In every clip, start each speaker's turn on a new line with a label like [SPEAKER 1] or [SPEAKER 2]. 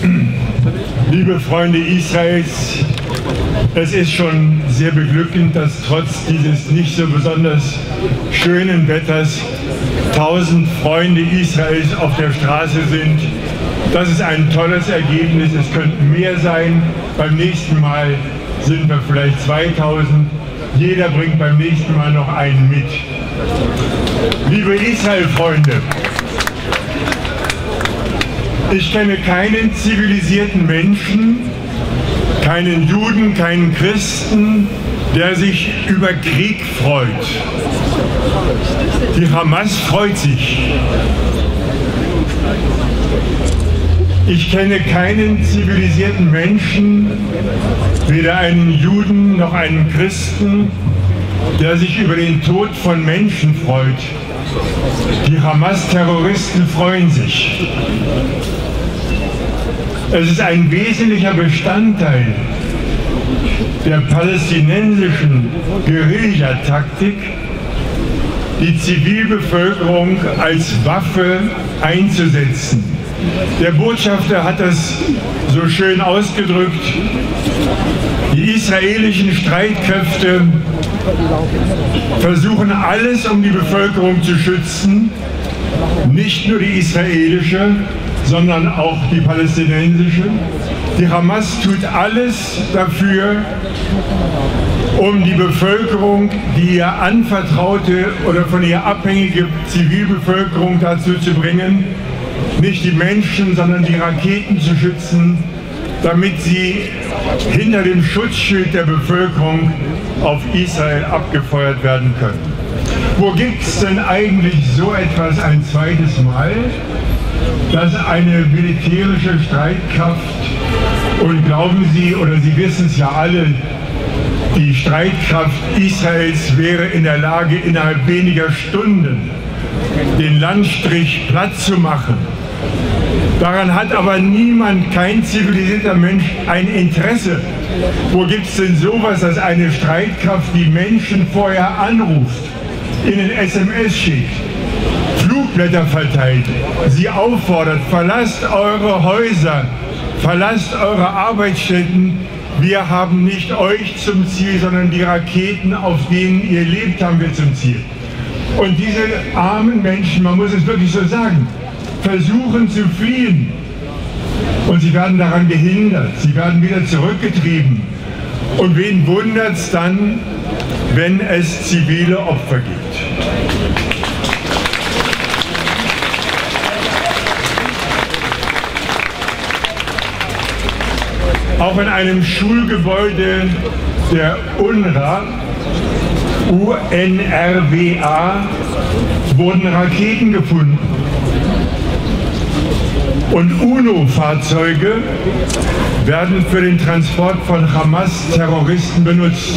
[SPEAKER 1] Liebe Freunde Israels, es ist schon sehr beglückend, dass trotz dieses nicht so besonders schönen Wetters 1000 Freunde Israels auf der Straße sind. Das ist ein tolles Ergebnis, es könnten mehr sein. Beim nächsten Mal sind wir vielleicht 2000. Jeder bringt beim nächsten Mal noch einen mit. Liebe Israel-Freunde, ich kenne keinen zivilisierten Menschen, keinen Juden, keinen Christen, der sich über Krieg freut. Die Hamas freut sich. Ich kenne keinen zivilisierten Menschen, weder einen Juden noch einen Christen, der sich über den Tod von Menschen freut. Die Hamas-Terroristen freuen sich. Es ist ein wesentlicher Bestandteil der palästinensischen Guerillataktik, die Zivilbevölkerung als Waffe einzusetzen. Der Botschafter hat das so schön ausgedrückt. Die israelischen Streitkräfte versuchen alles, um die Bevölkerung zu schützen, nicht nur die israelische, sondern auch die palästinensische. Die Hamas tut alles dafür, um die Bevölkerung, die ihr anvertraute oder von ihr abhängige Zivilbevölkerung dazu zu bringen, nicht die Menschen, sondern die Raketen zu schützen, damit sie hinter dem Schutzschild der Bevölkerung auf Israel abgefeuert werden können. Wo gibt es denn eigentlich so etwas ein zweites Mal, dass eine militärische Streitkraft, und glauben Sie, oder Sie wissen es ja alle, die Streitkraft Israels wäre in der Lage, innerhalb weniger Stunden den Landstrich platt zu machen. Daran hat aber niemand, kein zivilisierter Mensch, ein Interesse. Wo gibt es denn sowas, dass eine Streitkraft die Menschen vorher anruft, ihnen SMS schickt, Flugblätter verteilt, sie auffordert, verlasst eure Häuser, verlasst eure Arbeitsstätten, wir haben nicht euch zum Ziel, sondern die Raketen, auf denen ihr lebt, haben wir zum Ziel. Und diese armen Menschen, man muss es wirklich so sagen, versuchen zu fliehen und sie werden daran gehindert, sie werden wieder zurückgetrieben. Und wen wundert es dann, wenn es zivile Opfer gibt? Auch in einem Schulgebäude der UNRWA wurden Raketen gefunden. Und UNO-Fahrzeuge werden für den Transport von Hamas-Terroristen benutzt.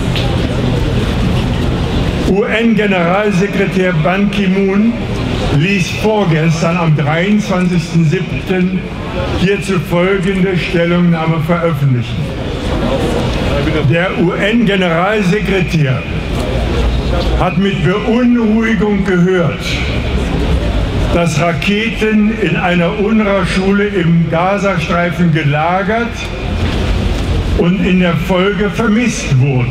[SPEAKER 1] UN-Generalsekretär Ban Ki-moon ließ vorgestern am 23.07. hierzu folgende Stellungnahme veröffentlichen. Der UN-Generalsekretär hat mit Beunruhigung gehört, dass Raketen in einer UNRWA-Schule im Gazastreifen gelagert und in der Folge vermisst wurden.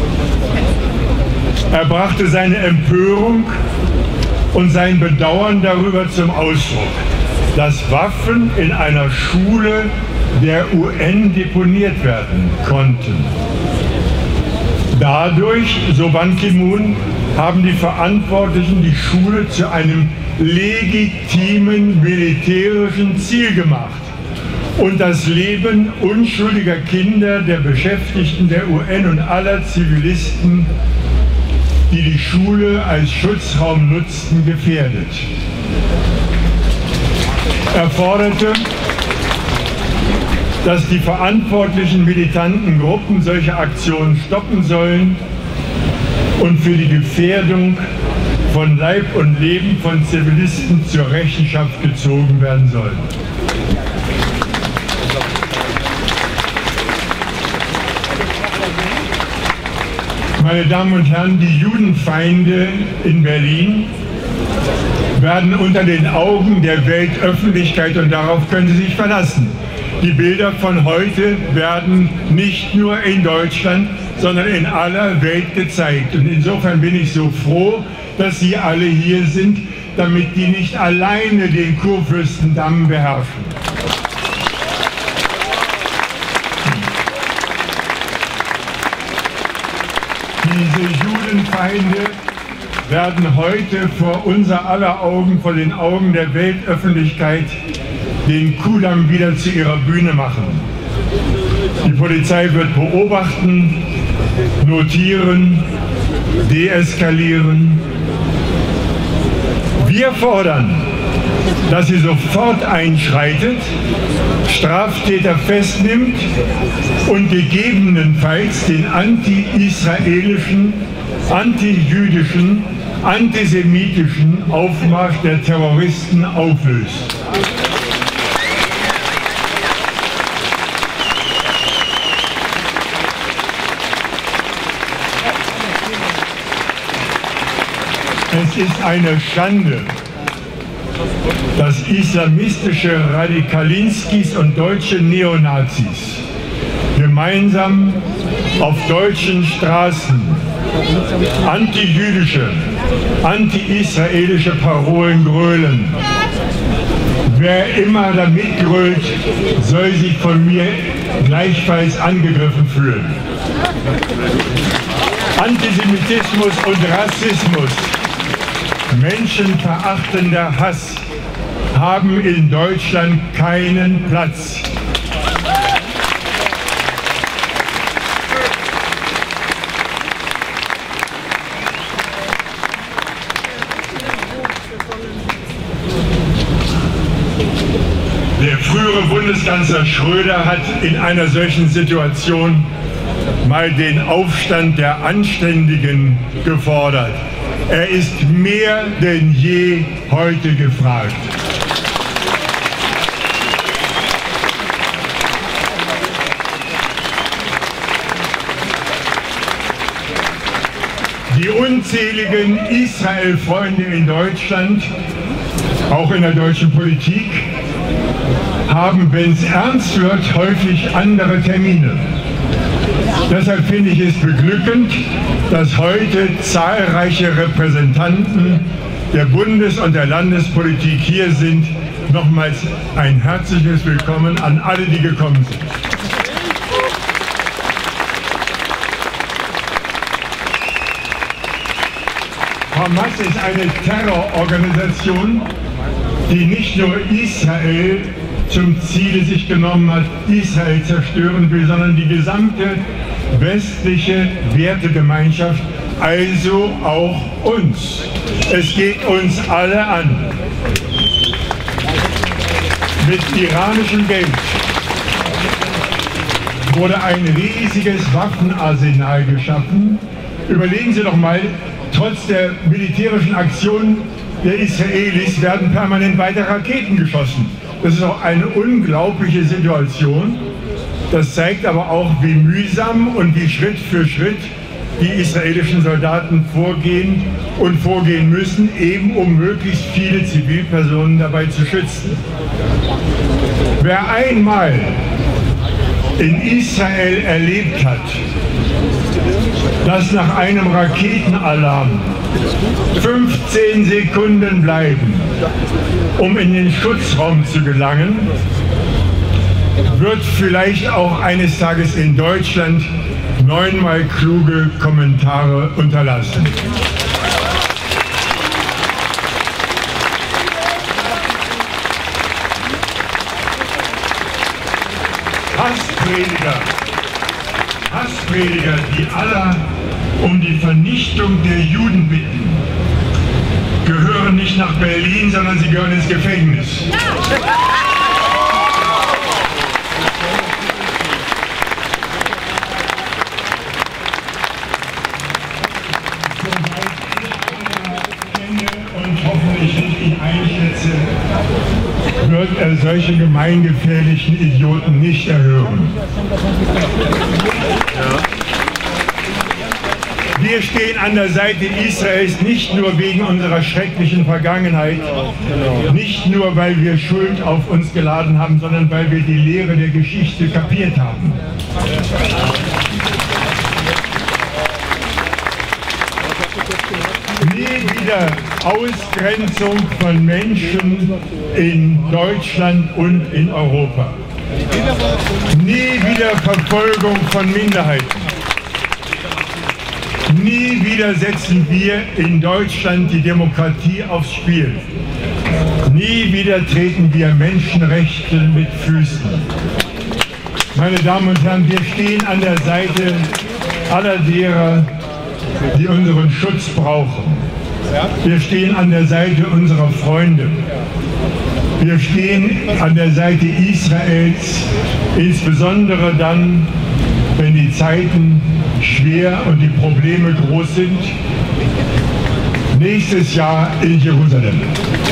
[SPEAKER 1] Er brachte seine Empörung und sein Bedauern darüber zum Ausdruck, dass Waffen in einer Schule der UN deponiert werden konnten. Dadurch, so Ban Ki-moon, haben die Verantwortlichen die Schule zu einem legitimen militärischen Ziel gemacht und das Leben unschuldiger Kinder, der Beschäftigten der UN und aller Zivilisten, die die Schule als Schutzraum nutzten, gefährdet. Er forderte, dass die verantwortlichen militanten Gruppen solche Aktionen stoppen sollen und für die Gefährdung von Leib und Leben von Zivilisten zur Rechenschaft gezogen werden sollen. Meine Damen und Herren, die Judenfeinde in Berlin werden unter den Augen der Weltöffentlichkeit, und darauf können Sie sich verlassen, Die Bilder von heute werden nicht nur in Deutschland, sondern in aller Welt gezeigt. Und insofern bin ich so froh, dass Sie alle hier sind, damit die nicht alleine den Kurfürstendamm beherrschen. Diese Judenfeinde werden heute vor unser aller Augen, vor den Augen der Weltöffentlichkeit, den Kudamm wieder zu ihrer Bühne machen. Die Polizei wird beobachten, notieren, deeskalieren. Wir fordern, dass sie sofort einschreitet, Straftäter festnimmt und gegebenenfalls den anti-israelischen, anti-jüdischen, antisemitischen Aufmarsch der Terroristen auflöst. Es ist eine Schande, dass islamistische Radikalinskis und deutsche Neonazis gemeinsam auf deutschen Straßen antijüdische, anti-israelische Parolen grölen. Wer immer da mitgrölt, soll sich von mir gleichfalls angegriffen fühlen. Antisemitismus und Rassismus, menschenverachtender Hass haben in Deutschland keinen Platz. Der frühere Bundeskanzler Schröder hat in einer solchen Situation mal den Aufstand der Anständigen gefordert. Er ist mehr denn je heute gefragt. Die unzähligen Israel-Freunde in Deutschland, auch in der deutschen Politik, haben, wenn es ernst wird, häufig andere Termine. Deshalb finde ich es beglückend, dass heute zahlreiche Repräsentanten der Bundes- und der Landespolitik hier sind. Nochmals ein herzliches Willkommen an alle, die gekommen sind. Hamas ist eine Terrororganisation, die nicht nur Israel zum Ziel sich genommen hat, Israel zerstören will, sondern die gesamte westliche Wertegemeinschaft, also auch uns. Es geht uns alle an. Mit iranischem Geld wurde ein riesiges Waffenarsenal geschaffen. Überlegen Sie doch mal, trotz der militärischen Aktion der Israelis werden permanent weiter Raketen geschossen. Das ist auch eine unglaubliche Situation. Das zeigt aber auch, wie mühsam und wie Schritt für Schritt die israelischen Soldaten vorgehen und vorgehen müssen, eben um möglichst viele Zivilpersonen dabei zu schützen. Wer einmal in Israel erlebt hat, dass nach einem Raketenalarm 15 Sekunden bleiben, um in den Schutzraum zu gelangen, wird vielleicht auch eines Tages in Deutschland 9-mal kluge Kommentare unterlassen. Hassprediger, die Allah um die Vernichtung der Juden bitten, gehören nicht nach Berlin, sondern sie gehören ins Gefängnis. Und hoffentlich richtig einschätze, wird er solche gemeingefährlichen Idioten nicht erhören. Wir Wir stehen an der Seite Israels nicht nur wegen unserer schrecklichen Vergangenheit, nicht nur, weil wir Schuld auf uns geladen haben, sondern weil wir die Lehre der Geschichte kapiert haben. Nie wieder Ausgrenzung von Menschen in Deutschland und in Europa. Nie wieder Verfolgung von Minderheiten. Nie wieder setzen wir in Deutschland die Demokratie aufs Spiel. Nie wieder treten wir Menschenrechte mit Füßen. Meine Damen und Herren, wir stehen an der Seite aller derer, die unseren Schutz brauchen. Wir stehen an der Seite unserer Freunde. Wir stehen an der Seite Israels, insbesondere dann, wenn die Zeiten schwer und die Probleme groß sind. Nächstes Jahr in Jerusalem.